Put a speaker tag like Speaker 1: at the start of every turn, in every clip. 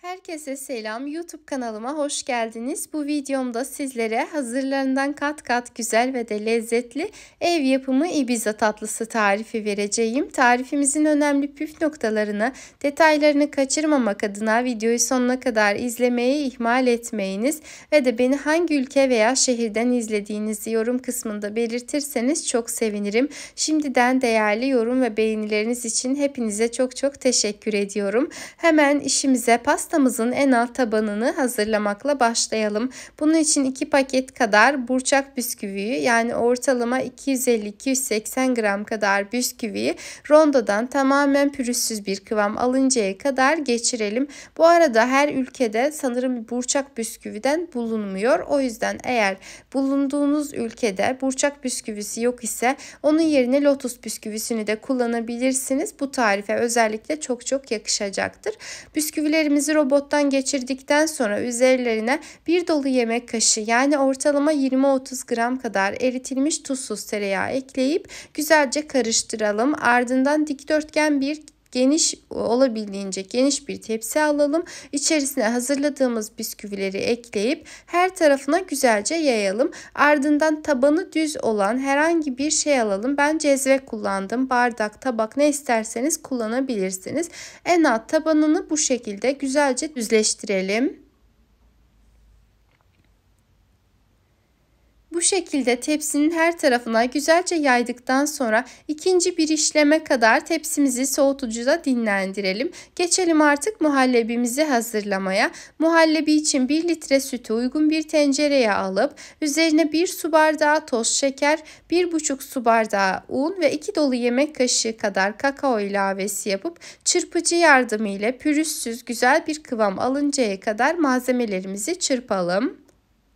Speaker 1: Herkese selam. YouTube kanalıma hoş geldiniz. Bu videomda sizlere hazırlarından kat kat güzel ve de lezzetli ev yapımı Ibiza tatlısı tarifi vereceğim. Tarifimizin önemli püf noktalarını, detaylarını kaçırmamak adına videoyu sonuna kadar izlemeyi ihmal etmeyiniz ve de beni hangi ülke veya şehirden izlediğinizi yorum kısmında belirtirseniz çok sevinirim. Şimdiden değerli yorum ve beğenileriniz için hepinize çok teşekkür ediyorum. Hemen işimize pastamızın en alt tabanını hazırlamakla başlayalım. Bunun için 2 paket kadar burçak bisküviyi, yani ortalama 250-280 gram kadar bisküviyi rondodan tamamen pürüzsüz bir kıvam alıncaya kadar geçirelim. Bu arada her ülkede sanırım burçak bisküviden bulunmuyor. O yüzden eğer bulunduğunuz ülkede burçak bisküvisi yok ise onun yerine lotus bisküvisini de kullanabilirsiniz. Bu tarife özellikle çok yakışacaktır. Bisküvilerimizi robottan geçirdikten sonra üzerlerine bir dolu yemek kaşığı, yani ortalama 20-30 gram kadar eritilmiş tuzsuz tereyağı ekleyip güzelce karıştıralım. Ardından dikdörtgen olabildiğince geniş bir tepsi alalım. İçerisine hazırladığımız bisküvileri ekleyip her tarafına güzelce yayalım. Ardından tabanı düz olan herhangi bir şey alalım. Ben cezve kullandım. Bardak, tabak, ne isterseniz kullanabilirsiniz. En alt tabanını bu şekilde güzelce düzleştirelim. Bu şekilde tepsinin her tarafına güzelce yaydıktan sonra ikinci bir işleme kadar tepsimizi soğutucuda dinlendirelim. Geçelim artık muhallebimizi hazırlamaya. Muhallebi için 1 litre sütü uygun bir tencereye alıp üzerine 1 su bardağı toz şeker, 1,5 su bardağı un ve 2 dolu yemek kaşığı kadar kakao ilavesi yapıp çırpıcı yardımıyla pürüzsüz güzel bir kıvam alıncaya kadar malzemelerimizi çırpalım.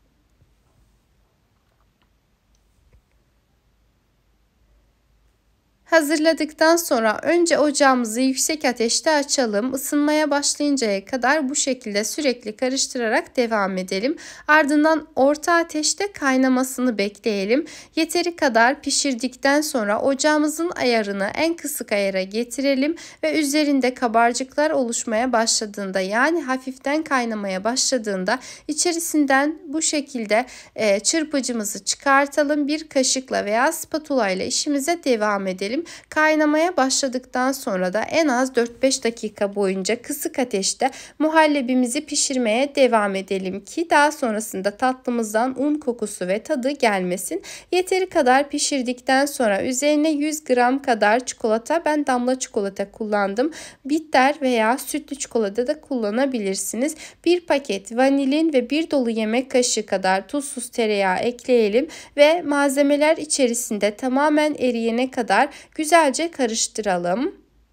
Speaker 1: Hazırladıktan sonra önce ocağımızı yüksek ateşte açalım. Isınmaya başlayıncaya kadar bu şekilde sürekli karıştırarak devam edelim. Ardından orta ateşte kaynamasını bekleyelim. Yeteri kadar pişirdikten sonra ocağımızın ayarını en kısık ayara getirelim ve üzerinde kabarcıklar oluşmaya başladığında, yani hafiften kaynamaya başladığında içerisinden bu şekilde çırpıcımızı çıkartalım. Bir kaşıkla veya spatula ile işimize devam edelim. Kaynamaya başladıktan sonra da en az 4-5 dakika boyunca kısık ateşte muhallebimizi pişirmeye devam edelim ki daha sonrasında tatlımızdan un kokusu ve tadı gelmesin. Yeteri kadar pişirdikten sonra üzerine 100 gram kadar çikolata, ben damla çikolata kullandım. Bitter veya sütlü çikolata da kullanabilirsiniz. 1 paket vanilin ve 1 dolu yemek kaşığı kadar tuzsuz tereyağı ekleyelim ve malzemeler içerisinde tamamen eriyene kadar güzelce karıştıralım.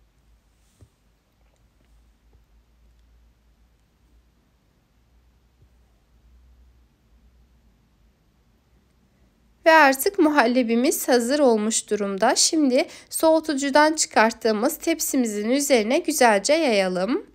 Speaker 1: Ve artık muhallebimiz hazır olmuş durumda. Şimdi soğutucudan çıkarttığımız tepsimizin üzerine güzelce yayalım.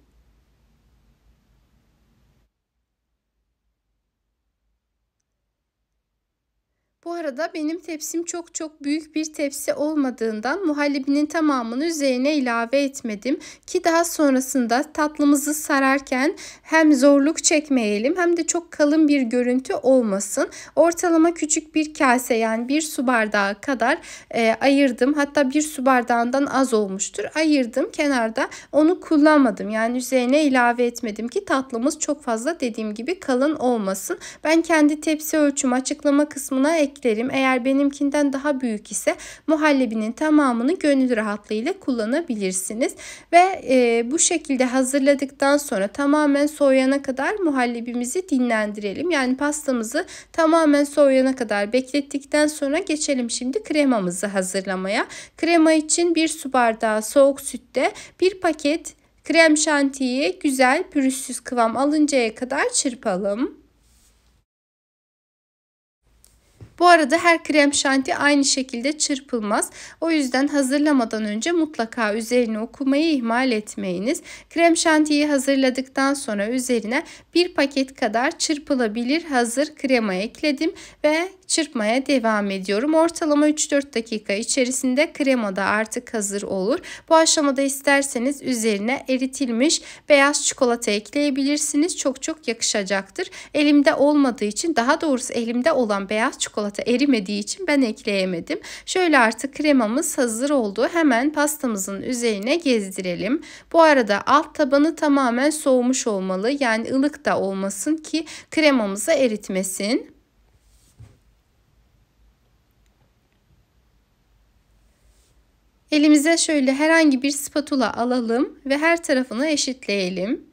Speaker 1: Bu arada benim tepsim çok büyük bir tepsi olmadığından muhallebinin tamamını üzerine ilave etmedim ki daha sonrasında tatlımızı sararken hem zorluk çekmeyelim hem de çok kalın bir görüntü olmasın. Ortalama küçük bir kase, yani 1 su bardağı kadar ayırdım. Hatta 1 su bardağından az olmuştur. Ayırdım kenarda, onu kullanmadım. Yani üzerine ilave etmedim ki tatlımız çok fazla, dediğim gibi, kalın olmasın. Ben kendi tepsi ölçümü açıklama kısmına eklerim. Eğer benimkinden daha büyük ise muhallebinin tamamını gönül rahatlığıyla kullanabilirsiniz. Ve bu şekilde hazırladıktan sonra tamamen soğuyana kadar muhallebimizi dinlendirelim. Yani pastamızı tamamen soğuyana kadar beklettikten sonra geçelim şimdi kremamızı hazırlamaya. Krema için 1 su bardağı soğuk sütte 1 paket krem şantiyi güzel pürüzsüz kıvam alıncaya kadar çırpalım. Bu arada her krem şanti aynı şekilde çırpılmaz. O yüzden hazırlamadan önce mutlaka üzerine okumayı ihmal etmeyiniz. Krem şantiyi hazırladıktan sonra üzerine bir paket kadar çırpılabilir hazır krema ekledim ve çırpmaya devam ediyorum. Ortalama 3-4 dakika içerisinde krema da artık hazır olur. Bu aşamada isterseniz üzerine eritilmiş beyaz çikolata ekleyebilirsiniz. Çok çok yakışacaktır. Elimde olmadığı için, daha doğrusu elimde olan beyaz çikolata erimediği için ben ekleyemedim. Şöyle artık kremamız hazır oldu. Hemen pastamızın üzerine gezdirelim. Bu arada alt tabanı tamamen soğumuş olmalı. Yani ılık da olmasın ki kremamızı eritmesin. Elimize şöyle herhangi bir spatula alalım ve her tarafını eşitleyelim.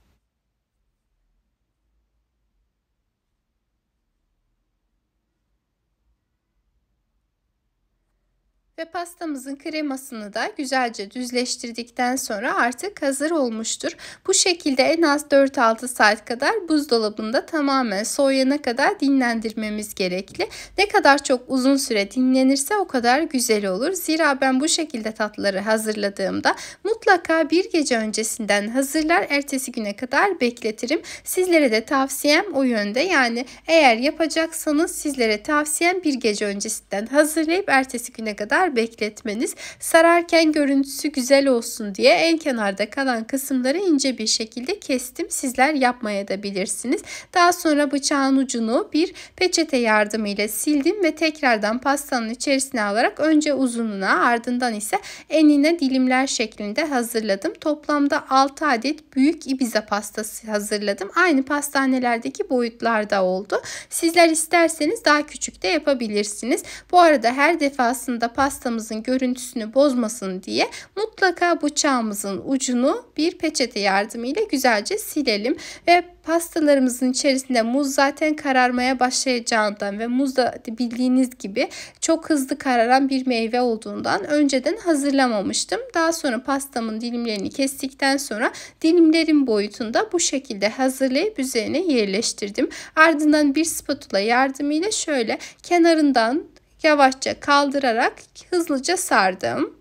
Speaker 1: Ve pastamızın kremasını da güzelce düzleştirdikten sonra artık hazır olmuştur. Bu şekilde en az 4-6 saat kadar buzdolabında tamamen soğuyana kadar dinlendirmemiz gerekli. Ne kadar çok uzun süre dinlenirse o kadar güzel olur. Zira ben bu şekilde tatlıları hazırladığımda mutlaka bir gece öncesinden hazırlar, ertesi güne kadar bekletirim. Sizlere de tavsiyem o yönde. Yani eğer yapacaksanız sizlere tavsiyem bir gece öncesinden hazırlayıp ertesi güne kadar bekletmeniz. Sararken görüntüsü güzel olsun diye en kenarda kalan kısımları ince bir şekilde kestim. Sizler yapmaya da bilirsiniz. Daha sonra bıçağın ucunu bir peçete yardımıyla sildim ve tekrardan pastanın içerisine alarak önce uzunluğuna, ardından ise enine dilimler şeklinde hazırladım. Toplamda 6 adet büyük Ibiza pastası hazırladım. Aynı pastanelerdeki boyutlarda oldu. Sizler isterseniz daha küçük de yapabilirsiniz. Bu arada her defasında pastamızın görüntüsünü bozmasın diye mutlaka bıçağımızın ucunu bir peçete yardımıyla güzelce silelim ve pastalarımızın içerisinde muz zaten kararmaya başlayacağından ve muz da bildiğiniz gibi çok hızlı kararan bir meyve olduğundan önceden hazırlamamıştım. Daha sonra pastamın dilimlerini kestikten sonra dilimlerin boyutunda bu şekilde hazırlayıp üzerine yerleştirdim. Ardından bir spatula yardımıyla şöyle kenarından yavaşça kaldırarak hızlıca sardım.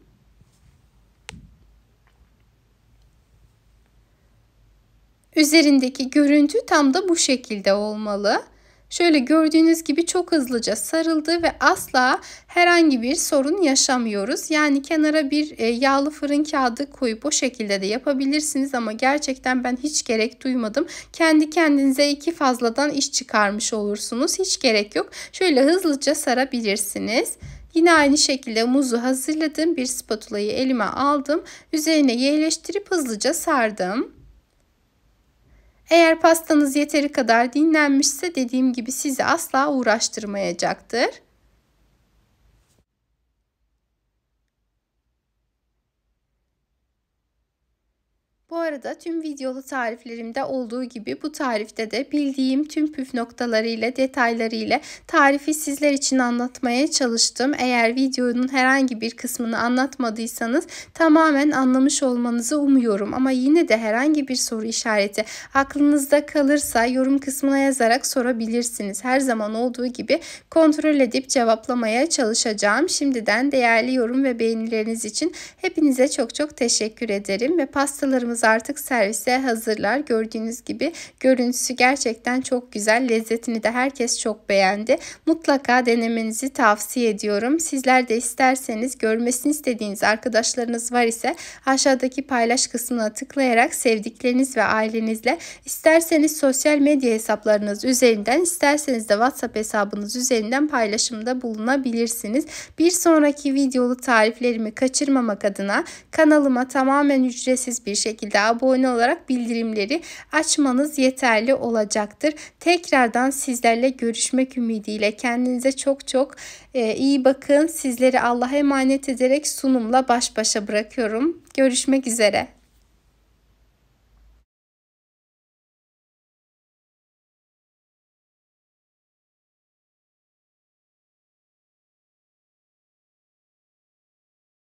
Speaker 1: Üzerindeki görüntü tam da bu şekilde olmalı. Şöyle gördüğünüz gibi çok hızlıca sarıldı ve asla herhangi bir sorun yaşamıyoruz. Yani kenara bir yağlı fırın kağıdı koyup o şekilde de yapabilirsiniz ama gerçekten ben hiç gerek duymadım. Kendi kendinize 2 fazladan iş çıkarmış olursunuz. Hiç gerek yok. Şöyle hızlıca sarabilirsiniz. Yine aynı şekilde muzu hazırladım. Bir spatulayı elime aldım. Üzerine yerleştirip hızlıca sardım. Eğer pastanız yeteri kadar dinlenmişse dediğim gibi sizi asla uğraştırmayacaktır. Bu arada tüm videolu tariflerimde olduğu gibi bu tarifte de bildiğim tüm püf noktalarıyla, detaylarıyla tarifi sizler için anlatmaya çalıştım. Eğer videonun herhangi bir kısmını anlatmadıysanız tamamen anlamış olmanızı umuyorum. Ama yine de herhangi bir soru işareti aklınızda kalırsa yorum kısmına yazarak sorabilirsiniz. Her zaman olduğu gibi kontrol edip cevaplamaya çalışacağım. Şimdiden değerli yorum ve beğenileriniz için hepinize çok çok teşekkür ederim ve pastalarımız artık servise hazırlar. Gördüğünüz gibi görüntüsü gerçekten çok güzel. Lezzetini de herkes çok beğendi. Mutlaka denemenizi tavsiye ediyorum. Sizler de isterseniz görmesini istediğiniz arkadaşlarınız var ise aşağıdaki paylaş kısmına tıklayarak sevdikleriniz ve ailenizle isterseniz sosyal medya hesaplarınız üzerinden isterseniz de WhatsApp hesabınız üzerinden paylaşımda bulunabilirsiniz. Bir sonraki videolu tariflerimi kaçırmamak adına kanalıma tamamen ücretsiz bir şekilde abone olarak bildirimleri açmanız yeterli olacaktır. Tekrardan sizlerle görüşmek ümidiyle kendinize çok çok iyi bakın. Sizleri Allah'a emanet ederek sunumla baş başa bırakıyorum. Görüşmek üzere.